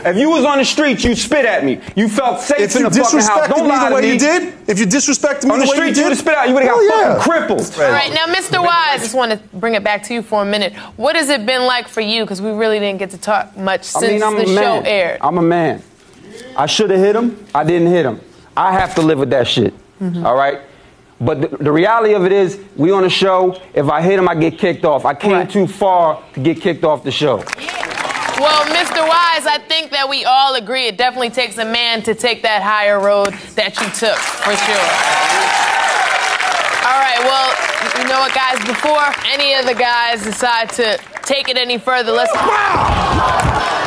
If you was on the street, you'd spit at me. You felt safe in the fucking house. Don't lie to me. If you disrespected me on the street, you would have spit out. You would have got fucking crippled. All right, now, Mr. Wise, I just want to bring it back to you for a minute. What has it been like for you? Because we really didn't get to talk much since the show aired. I'm a man. I should have hit him. I didn't hit him. I have to live with that shit. All right? But the reality of it is, we on a show, if I hit him, I get kicked off. I came too far to get kicked off the show. Well, Mr. Wise, I think that we all agree it definitely takes a man to take that higher road that you took, for sure. All right, well, you know what, guys? Before any of the guys decide to take it any further, let's...